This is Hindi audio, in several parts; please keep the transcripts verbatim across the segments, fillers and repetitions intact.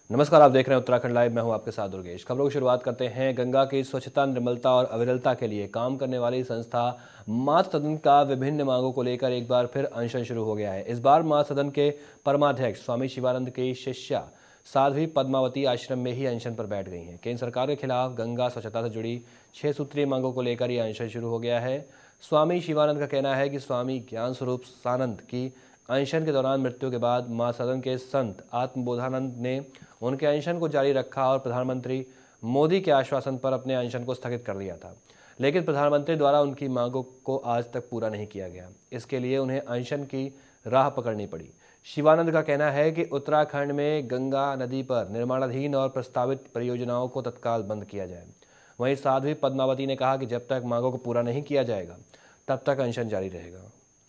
नमस्कार, आप देख रहे हैं उत्तराखंड लाइव। मैं हूं आपके साथ दुर्गेश। खबरों की शुरुआत करते हैं। गंगा की स्वच्छता, निर्मलता और अविरलता के लिए काम करने वाली संस्था मातृ सदन का विभिन्न मांगों को लेकर एक बार फिर अनशन शुरू हो गया है। इस बार मातृ सदन के परमाध्यक्ष स्वामी शिवानंद की शिष्या साध्वी पद्मावती आश्रम में ही अनशन पर बैठ गई हैं। केंद्र सरकार के खिलाफ गंगा स्वच्छता से जुड़ी छह सूत्रीय मांगों को लेकर यह अनशन शुरू हो गया है। स्वामी शिवानंद का कहना है कि स्वामी ज्ञान स्वरूप सानंद की अनशन के दौरान मृत्यु के बाद मां सदन के संत आत्मबोधानंद ने उनके अनशन को जारी रखा और प्रधानमंत्री मोदी के आश्वासन पर अपने अनशन को स्थगित कर दिया था, लेकिन प्रधानमंत्री द्वारा उनकी मांगों को आज तक पूरा नहीं किया गया। इसके लिए उन्हें अनशन की राह पकड़नी पड़ी। शिवानंद का कहना है कि उत्तराखंड में गंगा नदी पर निर्माणाधीन और प्रस्तावित परियोजनाओं को तत्काल बंद किया जाए। वहीं साध्वी पद्मावती ने कहा कि जब तक मांगों को पूरा नहीं किया जाएगा तब तक अनशन जारी रहेगा।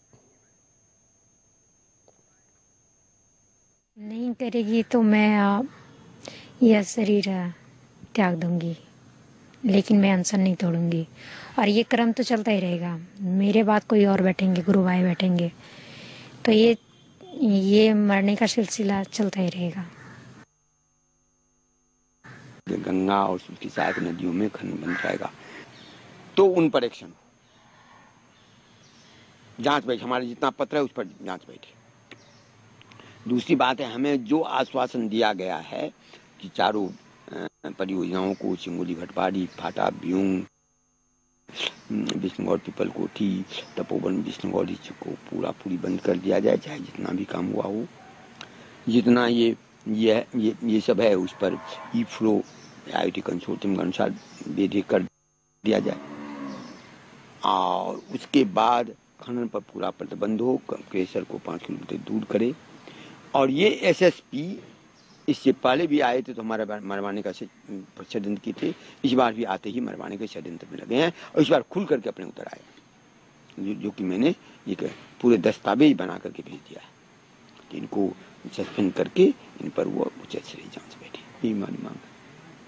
नहीं करेगी तो मैं यह शरीर त्याग दूंगी, लेकिन मैं अनशन नहीं तोड़ूंगी। और ये क्रम तो चलता ही रहेगा। मेरे बाद कोई और बैठेंगे, गुरु भाई बैठेंगे, तो ये ये मरने का सिलसिला चलता ही रहेगा। गंगा और उसकी सहायक नदियों में खनन बन जाएगा तो उन पर एक्शन जांच बैठे, हमारे जितना पत्र है उस पर जांच बैठे। दूसरी बात है, हमें जो आश्वासन दिया गया है कि चारों परियोजनाओं को चिंगोली भटपाड़ी, फाटा ब्यूंग, विष्णुगढ़ पीपल कोठी, तपोवन विष्णुगढ़ को पूरा पूरी बंद कर दिया जाए, चाहे जितना भी काम हुआ हो। जितना ये ये ये, ये सब है उस पर E flow I T consortium के अनुसार बेदे कर दिया जाए और उसके बाद खनन पर पूरा प्रतिबंध हो। केसर को पाँच किलोमीटर दूर करे। और ये एसएसपी इससे पहले भी आए थे तो हमारा मरवाने का षड्यंत्र की थे। इस बार भी आते ही मरवाने के षड्यंत्र में लगे हैं और इस बार खुल करके अपने उतर आए, जो, जो कि मैंने ये पूरे दस्तावेज बना करके भेज दिया है कि इनको सस्पेंड करके इन पर वो उचित शरीर जांच बैठी। ये हमारी मांग है।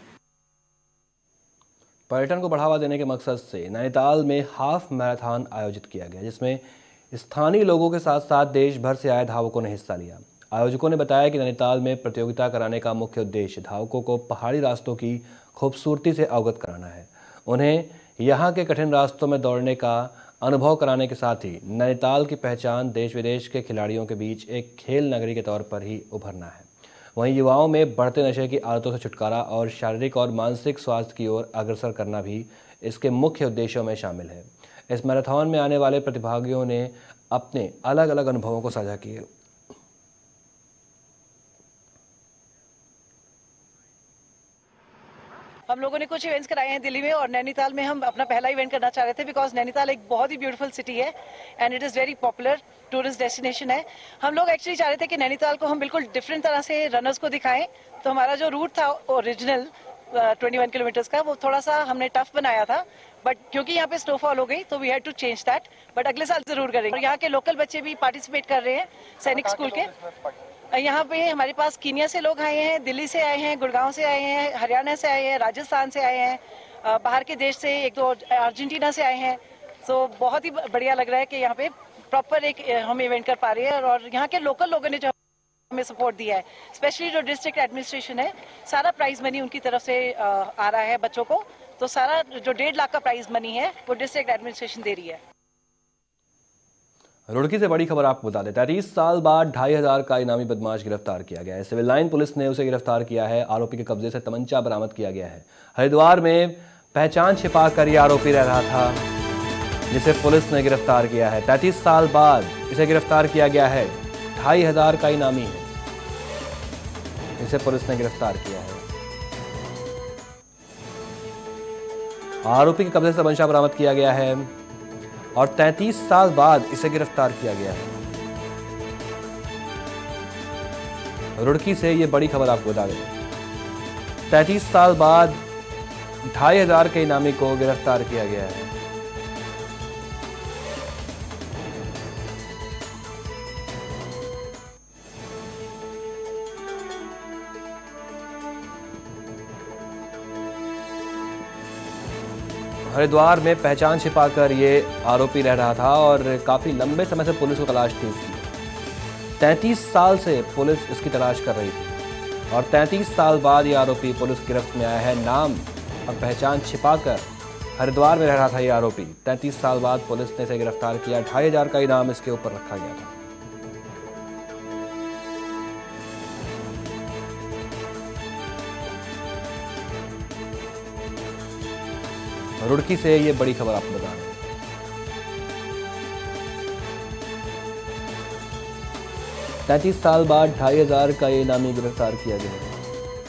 पर्यटन को बढ़ावा देने के मकसद से नैनीताल में हाफ मैराथन आयोजित किया गया, जिसमें स्थानीय लोगों के साथ साथ देश भर से आए धावकों ने हिस्सा लिया। आयोजकों ने बताया कि नैनीताल में प्रतियोगिता कराने का मुख्य उद्देश्य धावकों को पहाड़ी रास्तों की खूबसूरती से अवगत कराना है। उन्हें यहाँ के कठिन रास्तों में दौड़ने का अनुभव कराने के साथ ही नैनीताल की पहचान देश विदेश के खिलाड़ियों के बीच एक खेल नगरी के तौर पर ही उभरना है। वहीं युवाओं में बढ़ते नशे की आदतों से छुटकारा और शारीरिक और मानसिक स्वास्थ्य की ओर अग्रसर करना भी इसके मुख्य उद्देश्यों में शामिल है। इस मैराथन में आने वाले प्रतिभागियों ने अपने अलग अलग अनुभवों को साझा किए। हम लोगों ने कुछ इवेंट्स कराए हैं दिल्ली में और नैनीताल में हम अपना पहला इवेंट करना चाह रहे थे, बिकॉज नैनीताल एक बहुत ही ब्यूटीफुल सिटी है and it is very popular tourist destination है। हम लोग एक्चुअली चाह रहे थे कि नैनीताल को हम बिल्कुल डिफरेंट तरह से रनर्स को दिखाएं। तो हमारा जो रूट था ओरिजिनल इक्कीस किलोमीटर्स का, वो थोड़ा सा हमने टफ बनाया था, बट क्योंकि यहाँ पे स्नोफॉल हो गई तो we had to change that. But अगले साल जरूर करेंगे। और यहाँ के लोकल बच्चे भी पार्टिसिपेट कर रहे हैं, सैनिक स्कूल के। यहाँ पे हमारे पास कीनिया से लोग आए हैं, दिल्ली से आए हैं, गुड़गांव से आए हैं, हरियाणा से आए हैं, राजस्थान से आए हैं, बाहर के देश से एक दो अर्जेंटीना से आए हैं। सो बहुत ही बढ़िया लग रहा है कि यहाँ पे प्रॉपर एक हम इवेंट कर पा रहे हैं। और यहाँ के लोकल लोगों ने जो हमें सपोर्ट दिया है, स्पेशली जो डिस्ट्रिक्ट एडमिनिस्ट्रेशन है, सारा प्राइज मनी उनकी तरफ से आ रहा है बच्चों को। तो सारा जो डेढ़ लाख का प्राइज मनी है वो डिस्ट्रिक्ट एडमिनिस्ट्रेशन दे रही है। रुड़की से बड़ी खबर आपको बता दें। तैंतीस साल बाद ढाई हजार का इनामी बदमाश गिरफ्तार किया गया है। सिविल लाइन पुलिस ने उसे गिरफ्तार किया है। आरोपी के कब्जे से तमंचा बरामद किया गया है। हरिद्वार में पहचान छिपा कर यह आरोपी रह रहा था, जिसे पुलिस ने गिरफ्तार किया है। तैंतीस साल बाद इसे गिरफ्तार किया गया है। ढाई हजार का इनामी है, इसे पुलिस ने गिरफ्तार किया है। आरोपी के कब्जे से तमंचा बरामद किया गया है और तैंतीस साल बाद इसे गिरफ्तार किया गया है। रुड़की से ये बड़ी खबर आपको बता दें। तैंतीस साल बाद ढाई हजार के इनामी को गिरफ्तार किया गया है। हरिद्वार में पहचान छिपाकर ये आरोपी रह रहा था और काफी लंबे समय से पुलिस को तलाश थी इसकी। तैंतीस साल से पुलिस इसकी तलाश कर रही थी। और तैंतीस साल बाद ये आरोपी पुलिस की गिरफ्त में आया है। नाम और पहचान छिपाकर हरिद्वार में रह रहा था ये आरोपी। तैंतीस साल बाद पुलिस ने इसे गिरफ्तार किया। ढाई हजार का इनाम इसके ऊपर रखा गया था। रुड़की से ये बड़ी खबर आपको बता रहे हैं। तैंतीस साल बाद ढाई हजार का ये इनामी गिरफ्तार किया गया है।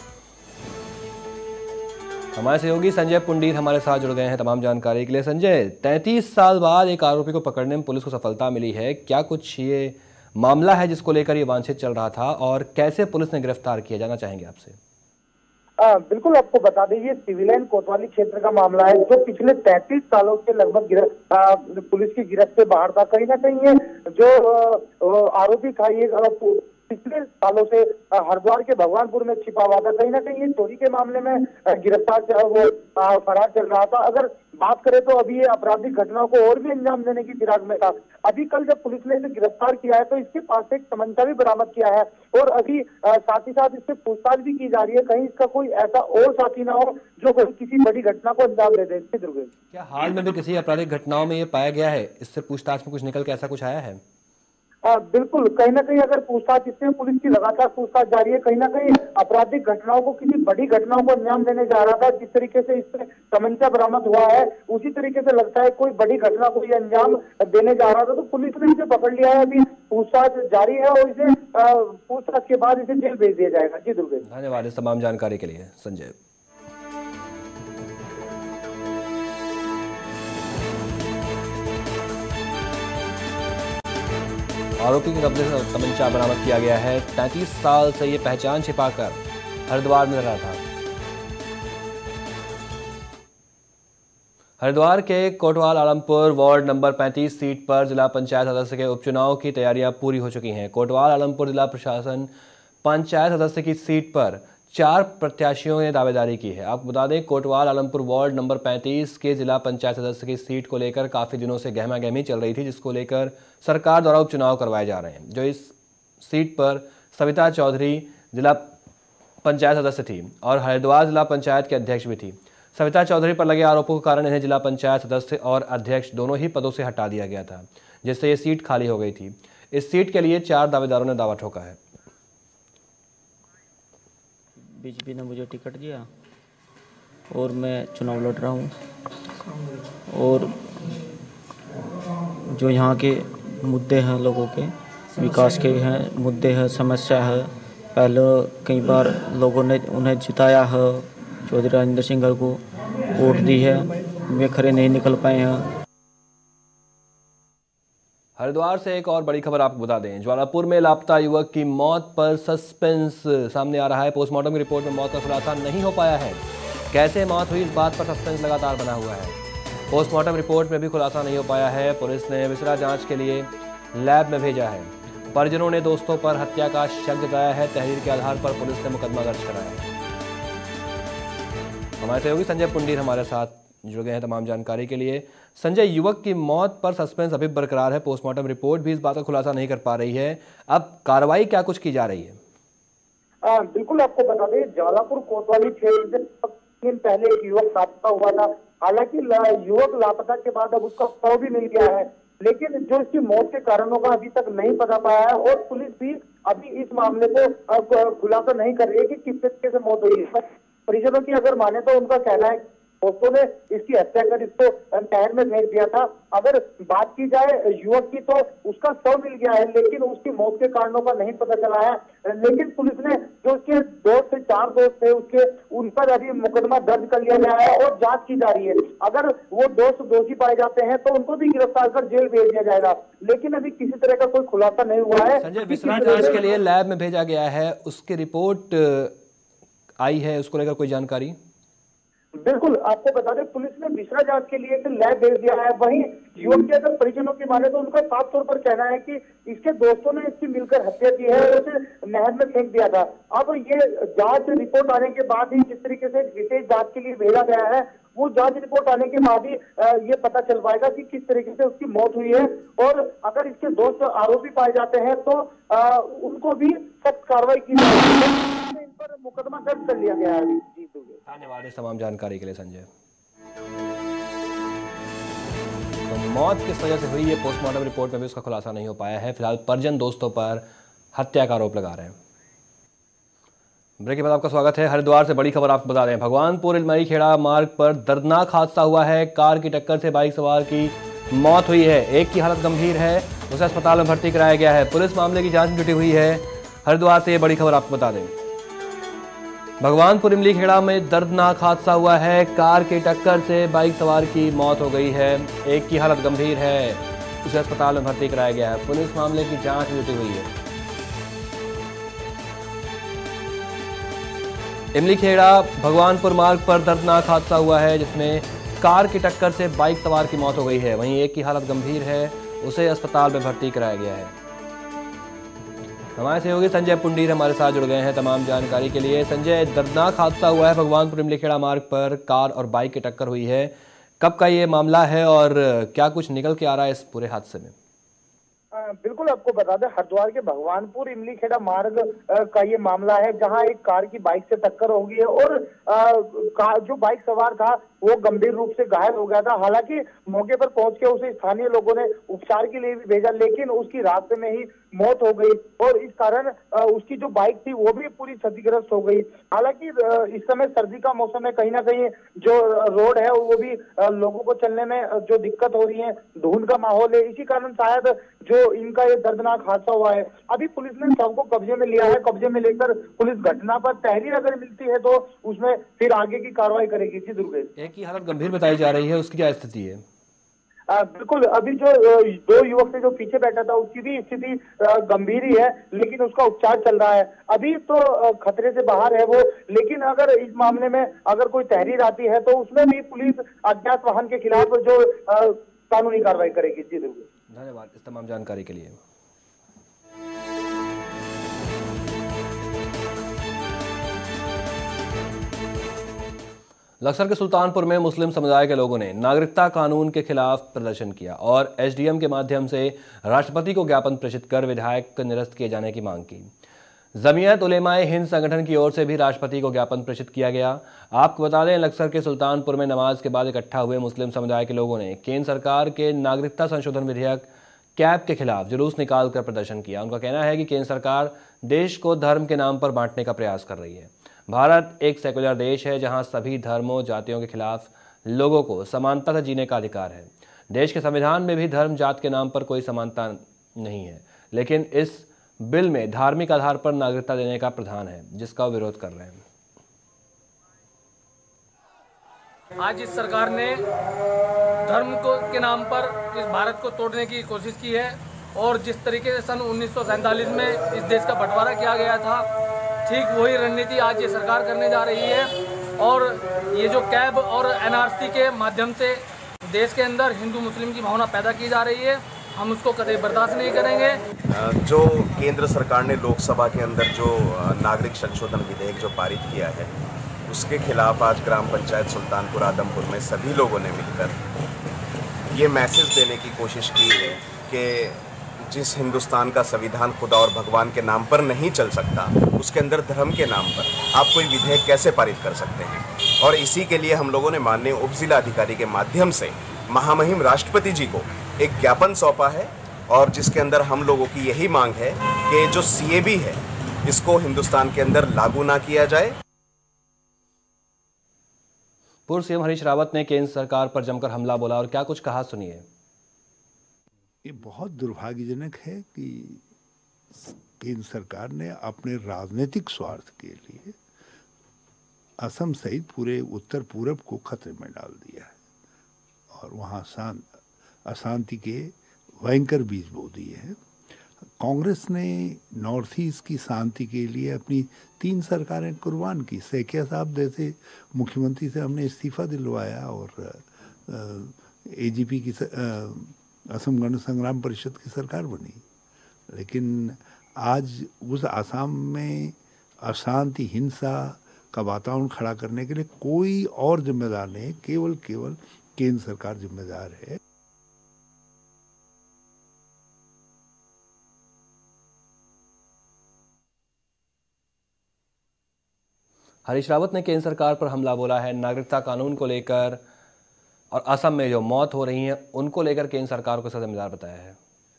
हमारे सहयोगी संजय पुंडीर हमारे साथ जुड़ गए हैं तमाम जानकारी के लिए। संजय, तैंतीस साल बाद एक आरोपी को पकड़ने में पुलिस को सफलता मिली है। क्या कुछ ये मामला है जिसको लेकर ये वांछित चल रहा था और कैसे पुलिस ने गिरफ्तार किया, जानना चाहेंगे आपसे। आ, बिल्कुल आपको बता दें, ये सिविलियन कोतवाली क्षेत्र का मामला है जो पिछले तैंतीस सालों से लगभग गिरफ्त पुलिस की गिरफ्त से बाहर था। कहीं ना कहीं ये जो आरोपी था ये पिछले सालों से हरिद्वार के भगवानपुर में छिपा हुआ था। कहीं ना कहीं ये चोरी के मामले में गिरफ्तार वो फरार चल रहा था। अगर बात करें तो अभी ये आपराधिक घटनाओं को और भी अंजाम देने की फिराक में था। अभी कल जब पुलिस ने इसे गिरफ्तार किया है तो इसके पास से एक तमंचा भी बरामद किया है और अभी साथ ही साथ इससे पूछताछ भी की जा रही है, कहीं इसका कोई ऐसा और साथी ना हो जो कोई किसी बड़ी घटना को अंजाम दे दे। क्या हाल में भी किसी आपराधिक घटनाओं में ये पाया गया है? इससे पूछताछ में कुछ निकल के ऐसा कुछ आया है? आ, बिल्कुल, कहीं ना कहीं अगर पूछताछ इसमें पुलिस की लगातार पूछताछ जारी है। कहीं ना कहीं आपराधिक घटनाओं को किसी बड़ी घटनाओं को अंजाम देने जा रहा था। जिस तरीके से इससे तमंचा बरामद हुआ है उसी तरीके से लगता है कोई बड़ी घटना को ये अंजाम देने जा रहा था, तो पुलिस ने इसे पकड़ लिया है। अभी पूछताछ जारी है और इसे पूछताछ के बाद इसे जेल भेज दिया जाएगा। जी दुर्गेश, धन्यवाद इस तमाम जानकारी के लिए संजय। आरोपी के कब्जे से तमंचा बरामद किया गया है। तैंतीस साल से ये पहचान छिपाकर हरिद्वार में रहा था। हरिद्वार के कोटवाल आलमपुर वार्ड नंबर पैंतीस सीट पर जिला पंचायत सदस्य के उपचुनाव की तैयारियां पूरी हो चुकी हैं। कोटवाल आलमपुर जिला प्रशासन पंचायत सदस्य की सीट पर चार प्रत्याशियों ने दावेदारी की है। आपको बता दें, कोटवाल आलमपुर वार्ड नंबर पैंतीस के जिला पंचायत सदस्य की सीट को लेकर काफ़ी दिनों से गहमा गहमी चल रही थी, जिसको लेकर सरकार द्वारा उपचुनाव करवाए जा रहे हैं। जो इस सीट पर सविता चौधरी जिला पंचायत सदस्य थी और हरिद्वार जिला पंचायत के अध्यक्ष भी थी। सविता चौधरी पर लगे आरोपों के कारण इन्हें जिला पंचायत सदस्य और अध्यक्ष दोनों ही पदों से हटा दिया गया था, जिससे ये सीट खाली हो गई थी। इस सीट के लिए चार दावेदारों ने दावा ठोका है। बीजेपी ने मुझे टिकट दिया और मैं चुनाव लड़ रहा हूँ और जो यहाँ के मुद्दे हैं, लोगों के विकास के हैं मुद्दे हैं, समस्या है, पहले कई बार लोगों ने उन्हें जिताया है, चौधरी राजेंद्र सिंह को वोट दी है, वे खरे नहीं निकल पाए हैं। हरिद्वार से एक और बड़ी खबर आपको बता दें, ज्वालापुर में लापता युवक की मौत पर सस्पेंस सामने आ रहा है। पोस्टमार्टम की रिपोर्ट में मौत का खुलासा नहीं हो पाया है। कैसे मौत हुई, इस बात पर सस्पेंस लगातार बना हुआ है। पोस्टमार्टम रिपोर्ट में भी खुलासा नहीं हो पाया है। पुलिस ने विसरा जांच के लिए लैब में भेजा है। परिजनों ने दोस्तों पर हत्या का शक जताया है। तहरीर के आधार पर पुलिस ने मुकदमा दर्ज कराया है। हमारे सहयोगी संजय पुंडीर हमारे साथ जुड़ गए हैं तमाम जानकारी के लिए। संजय, युवक की मौत पर सस्पेंस अभी बरकरार है। पोस्टमार्टम रिपोर्ट भी इस बात का खुलासा नहीं कर पा रही है। अब कार्रवाई क्या कुछ की जा रही है? आ, बिल्कुल आपको बता दें, ज्वालापुर कोतवाली क्षेत्र से दिन पहले एक युवक लापता हुआ था। हालांकि युवक लापता के बाद अब उसका शव भी मिल गया है, लेकिन जो इसकी मौत के कारणों का अभी तक नहीं पता पाया है और पुलिस भी अभी इस मामले को खुलासा नहीं कर रही है कि किस तरीके से मौत हुई है। परिजनों की अगर माने तो उनका कहना है दोस्तों ने इसकी हत्या कर इसको नहर में फेंक दिया था। अगर बात की जाए युवक की तो उसका शव मिल गया है, लेकिन उसकी मौत के कारणों का नहीं पता चला है। लेकिन पुलिस ने जो उसके दो से चार दोस्त थे उसके उन पर अभी मुकदमा दर्ज कर लिया गया है और जांच की जा रही है। अगर वो दोस्त दोषी पाए जाते हैं तो उनको भी गिरफ्तार कर जेल भेज दिया जाएगा, लेकिन अभी किसी तरह का कोई खुलासा नहीं हुआ है। संजय, विसरा जांच के लिए लैब में भेजा गया है, उसकी रिपोर्ट आई है, उसको लेकर कोई जानकारी? बिल्कुल आपको बता दें, पुलिस ने विसरा जांच के लिए लैब भेज दिया है। वहीं युवक के अगर परिजनों की माने तो उनका साफ तौर पर कहना है कि इसके दोस्तों ने इसकी मिलकर हत्या की है और उसे नहर में फेंक दिया था। अब ये जांच रिपोर्ट आने के बाद ही जिस तरीके से विशेष जांच के लिए भेजा गया है, वो जांच रिपोर्ट आने के बाद ही ये पता चल पाएगा कि किस तरीके से उसकी मौत हुई है। और अगर इसके दोस्त आरोपी पाए जाते हैं तो आ, उनको भी सख्त कार्रवाई की जाएगी। इन पर मुकदमा दर्ज कर लिया गया है अभी। जी दुर्गेश, धन्यवाद इस तमाम जानकारी के लिए संजय। तो मौत किस वजह से हुई है, पोस्टमार्टम रिपोर्ट में भी उसका खुलासा नहीं हो पाया है। फिलहाल परिजन दोस्तों पर हत्या का आरोप लगा रहे हैं। ब्रेक के बाद आपका स्वागत है। हरिद्वार से बड़ी खबर आपको बता दें, भगवानपुर इलमरी खेड़ा मार्ग पर दर्दनाक हादसा हुआ है। कार की टक्कर से बाइक सवार की मौत हुई है। एक की हालत गंभीर है, उसे अस्पताल में भर्ती कराया गया है। पुलिस मामले की जांच में जुटी हुई है। हरिद्वार से ये बड़ी खबर आपको बता दें, भगवानपुर इमली खेड़ा में दर्दनाक हादसा हुआ है। कार की टक्कर से बाइक सवार की मौत हो गई है। एक की हालत गंभीर है, उसे अस्पताल में भर्ती कराया गया है। पुलिस मामले की जांच में जुटी हुई है। इमली खेड़ा भगवानपुर मार्ग पर दर्दनाक हादसा हुआ है, जिसमें कार की टक्कर से बाइक सवार की मौत हो गई है। वहीं एक की हालत गंभीर है, उसे अस्पताल में भर्ती कराया गया है। हमारे सहयोगी संजय पुंडीर हमारे साथ जुड़ गए हैं तमाम जानकारी के लिए। संजय, दर्दनाक हादसा हुआ है भगवानपुर इमली खेड़ा मार्ग पर, कार और बाइक की टक्कर हुई है। कब का ये मामला है और क्या कुछ निकल के आ रहा है इस पूरे हादसे में? बिल्कुल आपको बता दें, हरिद्वार के भगवानपुर इमली खेड़ा मार्ग का ये मामला है, जहां एक कार की बाइक से टक्कर हो गई है और आ, जो बाइक सवार था वो गंभीर रूप से घायल हो गया था। हालांकि मौके पर पहुंच के उसे स्थानीय लोगों ने उपचार के लिए भी भेजा, लेकिन उसकी रास्ते में ही मौत हो गई और इस कारण उसकी जो बाइक थी वो भी पूरी क्षतिग्रस्त हो गई। हालांकि इस समय सर्दी का मौसम है, कहीं ना कहीं जो रोड है वो भी लोगों को चलने में जो दिक्कत हो रही है, धुंध का माहौल है, इसी कारण शायद जो इनका ये दर्दनाक हादसा हुआ है। अभी पुलिस ने शव को कब्जे में लिया है। कब्जे में लेकर पुलिस घटना पर तहरीर अगर मिलती है तो उसमें फिर आगे की कार्रवाई करेगी। जी दुर्गेश, एक की हालत गंभीर बताई जा रही है, उसकी क्या स्थिति है? आ, बिल्कुल, अभी जो दो युवक से जो पीछे बैठा था उसकी भी स्थिति गंभीर ही है, लेकिन उसका उपचार चल रहा है। अभी तो खतरे से बाहर है वो, लेकिन अगर इस मामले में अगर कोई तहरीर आती है तो उसमें भी पुलिस अज्ञात वाहन के खिलाफ जो कानूनी कार्रवाई करेगी। जी दुर्गेश, धन्यवाद इस तमाम जानकारी के लिए। लक्सर के सुल्तानपुर में मुस्लिम समुदाय के लोगों ने नागरिकता कानून के खिलाफ प्रदर्शन किया और एसडीएम के माध्यम से राष्ट्रपति को ज्ञापन प्रेषित कर विधायक निरस्त किए जाने की मांग की। जमीयत उलेमाए हिंद संगठन की ओर से भी राष्ट्रपति को ज्ञापन प्रेषित किया गया। आपको बता दें, लक्सर के सुल्तानपुर में नमाज के बाद इकट्ठा हुए मुस्लिम समुदाय के लोगों ने केंद्र सरकार के नागरिकता संशोधन विधेयक कैब के खिलाफ जुलूस निकालकर प्रदर्शन किया। उनका कहना है कि केंद्र सरकार देश को धर्म के नाम पर बांटने का प्रयास कर रही है। भारत एक सेकुलर देश है जहां सभी धर्मों जातियों के खिलाफ लोगों को समानता से जीने का अधिकार है। देश के संविधान में भी धर्म जात के नाम पर कोई समानता नहीं है, लेकिन इस बिल में धार्मिक आधार पर नागरिकता देने का प्रावधान है, जिसका वो विरोध कर रहे हैं। आज इस सरकार ने धर्म को के नाम पर इस भारत को तोड़ने की कोशिश की है और जिस तरीके से सन उन्नीस सौ सैंतालीस में इस देश का बंटवारा किया गया था, ठीक वही रणनीति आज ये सरकार करने जा रही है। और ये जो कैब और एनआरसी के माध्यम से देश के अंदर हिंदू मुस्लिम की भावना पैदा की जा रही है, हम उसको कभी बर्दाश्त नहीं करेंगे। जो केंद्र सरकार ने लोकसभा के अंदर जो नागरिक संशोधन विधेयक जो पारित किया है, उसके खिलाफ आज ग्राम पंचायत सुल्तानपुर आदमपुर में सभी लोगों ने मिलकर ये मैसेज देने की कोशिश की है कि जिस हिंदुस्तान का संविधान खुदा और भगवान के नाम पर नहीं चल सकता, उसके अंदर धर्म के नाम पर आप कोई विधेयक कैसे पारित कर सकते हैं। और इसी के लिए हम लोगों ने माननीय उप जिला अधिकारी के माध्यम से महामहिम राष्ट्रपति जी को एक ज्ञापन सौंपा है और जिसके अंदर हम लोगों की यही मांग है कि जो सीएबी है इसको हिंदुस्तान के अंदर लागू ना किया जाए। पूर्व सीएम हरीश रावत ने केंद्र सरकार पर जमकर हमला बोला और क्या कुछ कहा, सुनिए। ये बहुत दुर्भाग्यजनक है कि केंद्र सरकार ने अपने राजनीतिक स्वार्थ के लिए असम सहित पूरे उत्तर पूरब को खतरे में डाल दिया है और वहाँ शांत अशांति के भयंकर बीज बो दिए हैं। कांग्रेस ने नॉर्थ ईस्ट की शांति के लिए अपनी तीन सरकारें कुर्बान की। सैकिया साहब जैसे मुख्यमंत्री से हमने इस्तीफा दिलवाया और एजीपी की आ, असम गण संग्राम परिषद की सरकार बनी, लेकिन आज उस असम में अशांति हिंसा का वातावरण खड़ा करने के लिए कोई और जिम्मेदार नहीं, केवल केवल केंद्र सरकार जिम्मेदार है। हरीश रावत ने केंद्र सरकार पर हमला बोला है। नागरिकता कानून को लेकर और असम में जो मौत हो रही है उनको लेकर केंद्र सरकार को जिम्मेदार बताया है।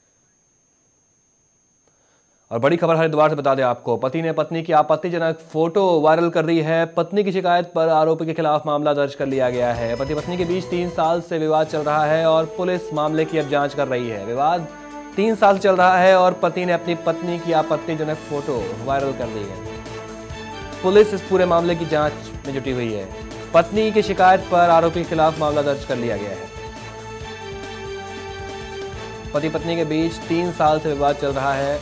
और बड़ी खबर हरिद्वार से बता दें आपको, पति ने पत्नी की आपत्तिजनक फोटो वायरल कर दी है। पत्नी की शिकायत पर आरोपी के खिलाफ मामला दर्ज कर लिया गया है। पति पत्नी के बीच तीन साल से विवाद चल रहा है और पुलिस मामले की अब जांच कर रही है। विवाद तीन साल चल रहा है और पति ने अपनी पत्नी की आपत्तिजनक फोटो वायरल कर दी है। पुलिस इस पूरे मामले की जांच में जुटी हुई है। पत्नी की शिकायत पर आरोपी के खिलाफ मामला दर्ज कर लिया गया है। पति पत्नी के बीच तीन साल से विवाद चल रहा है।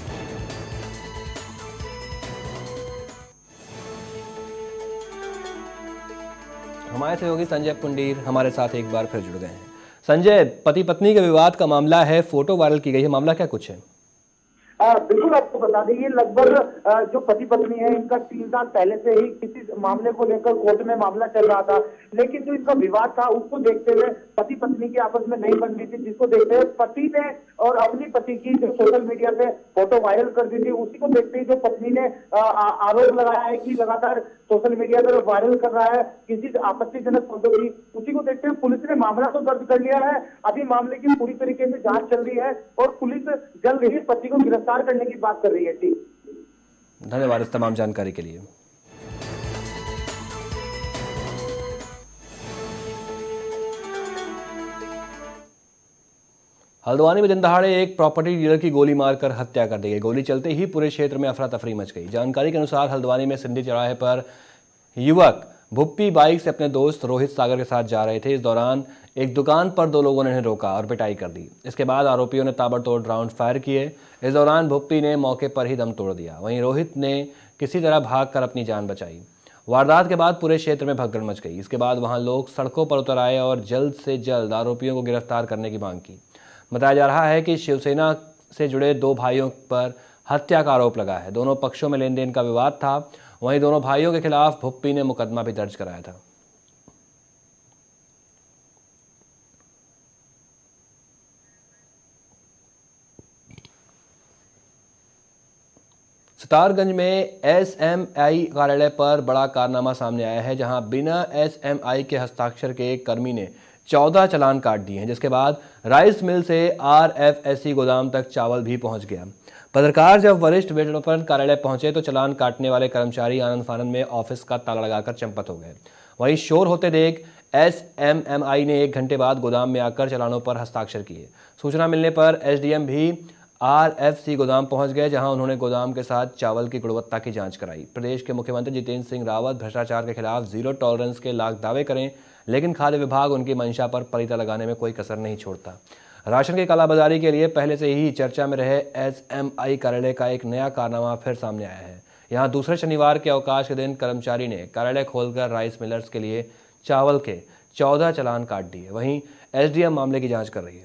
हमारे सहयोगी संजय पुंडीर हमारे साथ एक बार फिर जुड़ गए हैं। संजय, पति पत्नी के विवाद का मामला है, फोटो वायरल की गई है, मामला क्या कुछ है? आ, बिल्कुल आपको बता दें, ये लगभग जो पति पत्नी है इनका तीन साल पहले से ही किसी मामले को लेकर कोर्ट में मामला चल रहा था, लेकिन जो इनका विवाद था उसको देखते हुए पति पत्नी की आपस में नहीं बन रही थी, जिसको देखते हुए पति ने और अपनी पति की जो सोशल मीडिया पे फोटो वायरल कर दी थी, उसी को देखते ही जो पत्नी ने आरोप लगाया है कि लगातार सोशल मीडिया पर वायरल कर रहा है किसी आपत्तिजनक फोटो की, उसी को देखते हुए पुलिस ने मामला तो दर्ज कर लिया है। अभी मामले की पूरी तरीके से जांच चल रही है और पुलिस जल्द ही पति को गिरफ्तार करने की बात कर रही है। ठीक, धन्यवाद इस तमाम जानकारी के लिए। हल्द्वानी में दिन दहाड़े एक प्रॉपर्टी डीलर की गोली मारकर हत्या कर दी गई। गोली चलते ही पूरे क्षेत्र में अफरा तफरी मच गई। जानकारी के अनुसार हल्द्वानी में सिंधी चौराहे पर युवक भुप्पी बाइक से अपने दोस्त रोहित सागर के साथ जा रहे थे। इस दौरान एक दुकान पर दो लोगों ने उन्हें रोका और पिटाई कर दी। इसके बाद आरोपियों ने ताबड़तोड़ राउंड फायर किए। इस दौरान भुप्पी ने मौके पर ही दम तोड़ दिया। वहीं रोहित ने किसी तरह भागकर अपनी जान बचाई। वारदात के बाद पूरे क्षेत्र में भगदड़ मच गई। इसके बाद वहां लोग सड़कों पर उतर आए और जल्द से जल्द आरोपियों को गिरफ्तार करने की मांग की। बताया जा रहा है कि शिवसेना से जुड़े दो भाइयों पर हत्या का आरोप लगा है। दोनों पक्षों में लेन देन का विवाद था। वहीं दोनों भाइयों के खिलाफ भुप्पी ने मुकदमा भी दर्ज कराया था। सितारगंज में एस एम आई कार्यालय पर बड़ा कारनामा सामने आया है, जहां बिना एस एम आई के हस्ताक्षर के एक कर्मी ने चौदह चालान काट दिए हैं, जिसके बाद राइस मिल से आर एफ एस सी गोदाम तक चावल भी पहुंच गया। पत्रकार जब वरिष्ठ विपणन कार्यालय पहुंचे तो चालान काटने वाले कर्मचारी आनंद फानंद में ऑफिस का ताला लगाकर चंपत हो गए। वहीं शोर होते देख एस एम एम आई ने एक घंटे बाद गोदाम में आकर चालानों पर हस्ताक्षर किए। सूचना मिलने पर एस डी एम भी आर एफ सी गोदाम पहुंच गए, जहां उन्होंने गोदाम के साथ चावल की गुणवत्ता की जांच कराई। प्रदेश के मुख्यमंत्री जितेंद्र सिंह रावत भ्रष्टाचार के खिलाफ जीरो टॉलरेंस के लाख दावे करें, लेकिन खाद्य विभाग उनकी मंशा पर पलीता लगाने में कोई कसर नहीं छोड़ता। राशन की कालाबाजारी के लिए पहले से ही चर्चा में रहे एस एम आई कार्यालय का एक नया कारनामा फिर सामने आया है। यहां दूसरे शनिवार के अवकाश के दिन कर्मचारी ने कार्यालय खोलकर राइस मिलर्स के लिए चावल के चौदह चालान काट दिए। वहीं एस डी एम मामले की जांच कर रही है।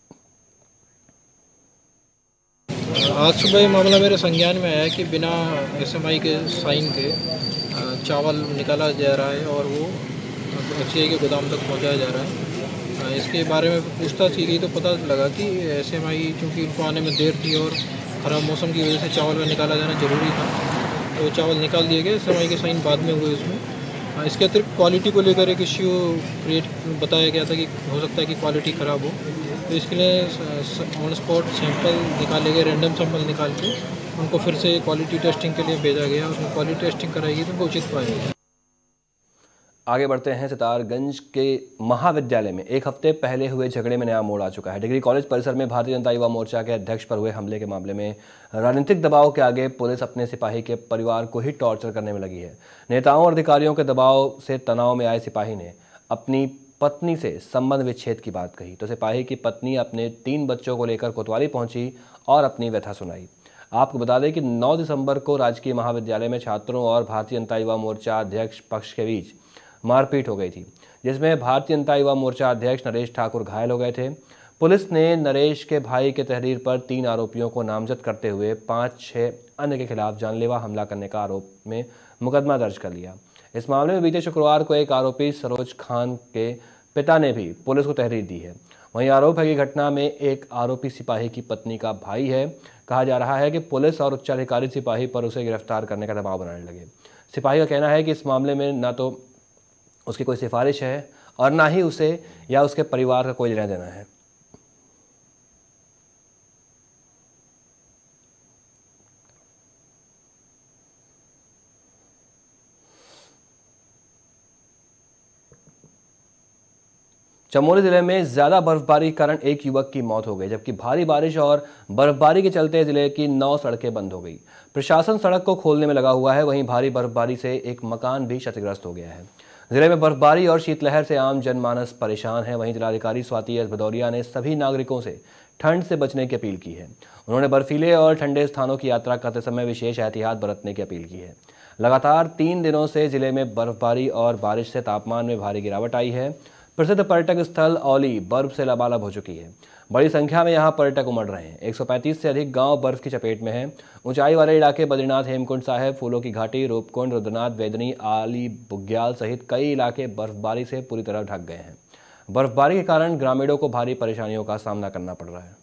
आज सुबह मामला मेरे संज्ञान में आया कि बिना एस एम आई के साइन के चावल निकाला जा रहा है और वो एफ सी आई के गोदाम तक पहुंचाया जा रहा है। इसके बारे में पूछताछ की गई तो पता लगा कि एस एम आई चूँकि इनको आने में देर थी और ख़राब मौसम की वजह से चावल का निकाला जाना ज़रूरी था, तो चावल निकाल दिए गए। एस एम आई के साइन बाद में हुए इसमें। इसके अतिरिक्त क्वालिटी को लेकर एक इश्यू क्रिएट बताया गया था कि हो सकता है कि क्वालिटी ख़राब हो, तो इसके लिए ऑन स्पॉट सैंपल निकाले गए, रैंडम सैंपल निकाल के उनको फिर से क्वालिटी टेस्टिंग के लिए भेजा गया। उसमें क्वालिटी टेस्टिंग कराएगी तो उनको उचित पाएगी। आगे बढ़ते हैं। सितारगंज के महाविद्यालय में एक हफ्ते पहले हुए झगड़े में नया मोड़ आ चुका है। डिग्री कॉलेज परिसर में भारतीय जनता युवा मोर्चा के अध्यक्ष पर हुए हमले के मामले में राजनीतिक दबाव के आगे पुलिस अपने सिपाही के परिवार को ही टॉर्चर करने में लगी है। नेताओं और अधिकारियों के दबाव से तनाव में आए सिपाही ने अपनी पत्नी से संबंध विच्छेद की बात कही तो सिपाही की पत्नी अपने तीन बच्चों को लेकर कोतवाली पहुंची और अपनी व्यथा सुनाई। आपको बता दें कि नौ दिसंबर को राजकीय महाविद्यालय में छात्रों और भारतीय जनता युवा मोर्चा अध्यक्ष पक्ष के बीच मारपीट हो गई थी, जिसमें भारतीय जनता युवा मोर्चा अध्यक्ष नरेश ठाकुर घायल हो गए थे। पुलिस ने नरेश के भाई के तहरीर पर तीन आरोपियों को नामजद करते हुए पाँच छः अन्य के खिलाफ जानलेवा हमला करने का आरोप में मुकदमा दर्ज कर लिया। इस मामले में बीते शुक्रवार को एक आरोपी सरोज खान के पिता ने भी पुलिस को तहरीर दी है। वहीं आरोप है कि घटना में एक आरोपी सिपाही की पत्नी का भाई है। कहा जा रहा है कि पुलिस और उच्चाधिकारी सिपाही पर उसे गिरफ्तार करने का दबाव बनाने लगे। सिपाही का कहना है कि इस मामले में ना तो उसकी कोई सिफारिश है और ना ही उसे या उसके परिवार का कोई लेना देना है। चमोली जिले में ज्यादा बर्फबारी के कारण एक युवक की मौत हो गई, जबकि भारी बारिश और बर्फबारी के चलते जिले की नौ सड़कें बंद हो गई। प्रशासन सड़क को खोलने में लगा हुआ है, वहीं भारी बर्फबारी से एक मकान भी क्षतिग्रस्त हो गया है। जिले में बर्फबारी और शीतलहर से आम जनमानस परेशान है। वहीं जिलाधिकारी स्वाति एस भदौरिया ने सभी नागरिकों से ठंड से बचने की अपील की है। उन्होंने बर्फीले और ठंडे स्थानों की यात्रा करते समय विशेष एहतियात बरतने की अपील की है। लगातार तीन दिनों से जिले में बर्फबारी और बारिश से तापमान में भारी गिरावट आई है। प्रसिद्ध पर्यटक स्थल औली बर्फ से लबालब हो चुकी है। बड़ी संख्या में यहां पर्यटक उमड़ रहे हैं। एक सौ पैंतीस से अधिक गांव बर्फ की चपेट में हैं। ऊंचाई वाले इलाके बद्रीनाथ, हेमकुंड साहिब, फूलों की घाटी, रूपकुंड, रुद्रनाथ, वेदनी, आली, बुग्याल सहित कई इलाके बर्फबारी से पूरी तरह ढक गए हैं। बर्फबारी के कारण ग्रामीणों को भारी परेशानियों का सामना करना पड़ रहा है।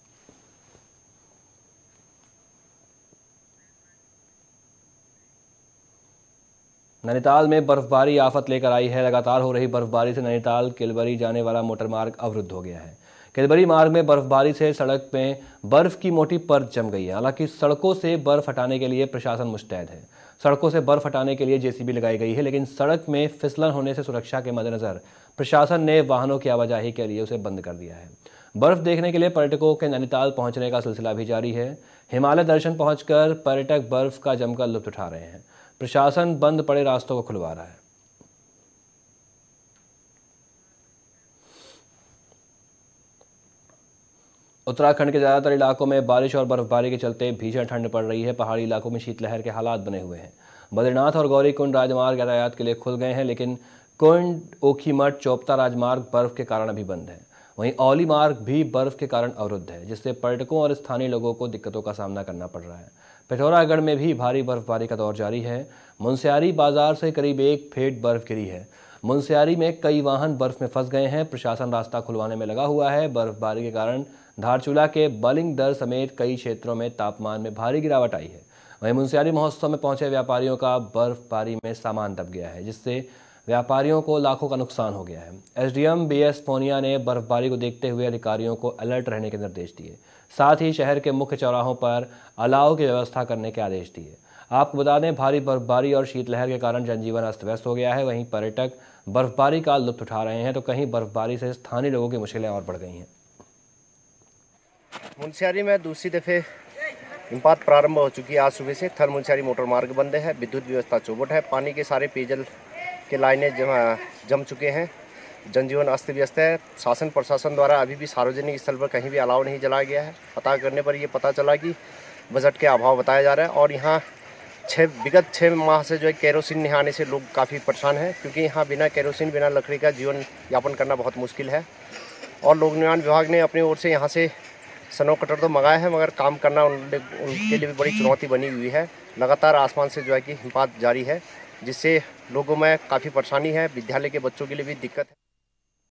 नैनीताल में बर्फबारी आफत लेकर आई है। लगातार हो रही बर्फबारी से नैनीताल किलबरी जाने वाला मोटर मार्ग अवरुद्ध हो गया है। किलबरी मार्ग में बर्फबारी से सड़क में बर्फ की मोटी परत जम गई है। हालांकि सड़कों से बर्फ हटाने के लिए प्रशासन मुस्तैद है। सड़कों से बर्फ हटाने के लिए जेसीबी लगाई गई है, लेकिन सड़क में फिसलन होने से सुरक्षा के मद्देनजर प्रशासन ने वाहनों की आवाजाही के लिए उसे बंद कर दिया है। बर्फ देखने के लिए पर्यटकों के नैनीताल पहुंचने का सिलसिला भी जारी है। हिमालय दर्शन पहुंचकर पर्यटक बर्फ का जमकर लुत्फ उठा रहे हैं। प्रशासन बंद पड़े रास्तों को खुलवा रहा है। उत्तराखंड के ज्यादातर इलाकों में बारिश और बर्फबारी के चलते भीषण ठंड पड़ रही है। पहाड़ी इलाकों में शीतलहर के हालात बने हुए हैं। बद्रीनाथ और गौरीकुंड राजमार्ग यातायात के लिए खुल गए हैं, लेकिन कुंड, ओखीमठ, चोपता राजमार्ग बर्फ के कारण अभी बंद है। वहीं औली मार्ग भी बर्फ के कारण अवरुद्ध है, जिससे पर्यटकों और स्थानीय लोगों को दिक्कतों का सामना करना पड़ रहा है। पिथौरागढ़ में भी भारी बर्फबारी का दौर जारी है। मुनस्यारी बाजार से करीब एक फीट बर्फ गिरी है। मुनस्यारी में कई वाहन बर्फ में फंस गए हैं। प्रशासन रास्ता खुलवाने में लगा हुआ है। बर्फबारी के कारण धारचूला के बलिंग दर समेत कई क्षेत्रों में तापमान में भारी गिरावट आई है। वहीं मुनस्यारी महोत्सव में पहुंचे व्यापारियों का बर्फबारी में सामान दब गया है, जिससे व्यापारियों को लाखों का नुकसान हो गया है। एसडीएम बीएस पोनिया ने बर्फबारी को देखते हुए अधिकारियों को अलर्ट रहने के निर्देश दिए। साथ ही शहर के मुख्य चौराहों पर अलाव की व्यवस्था करने के आदेश दिए। आपको बता दें, भारी बर्फबारी और शीतलहर के कारण जनजीवन अस्त व्यस्त हो गया है। वहीं पर्यटक बर्फबारी का लुत्फ उठा रहे हैं, तो कहीं बर्फबारी से स्थानीय लोगों की मुश्किलें और बढ़ गई हैं। मुनस्यारी में दूसरी दफे हिमपात प्रारंभ हो चुकी है। आज सुबह से थल मुनस्यारी मोटर मार्ग बंद है। विद्युत व्यवस्था चौपट है। पानी के सारे पेयजल के लाइनें जम जम चुके हैं। जनजीवन अस्त व्यस्त है। शासन प्रशासन द्वारा अभी भी सार्वजनिक स्थल पर कहीं भी अलाव नहीं जलाया गया है। पता करने पर ये पता चला कि बजट के अभाव बताया जा रहा है और यहाँ छः विगत छः माह से जो है केरोसिन नहीं आने से लोग काफ़ी परेशान हैं, क्योंकि यहाँ बिना केरोसिन बिना लकड़ी का जीवन यापन करना बहुत मुश्किल है। और लोक निर्माण विभाग ने अपनी ओर से यहाँ से स्नो कटर तो मंगाया है, मगर काम करना उन, उनके लिए भी बड़ी चुनौती बनी हुई है। लगातार आसमान से जो है कि हिमपात जारी है, जिससे लोगों में काफ़ी परेशानी है। विद्यालय के बच्चों के लिए भी दिक्कत है।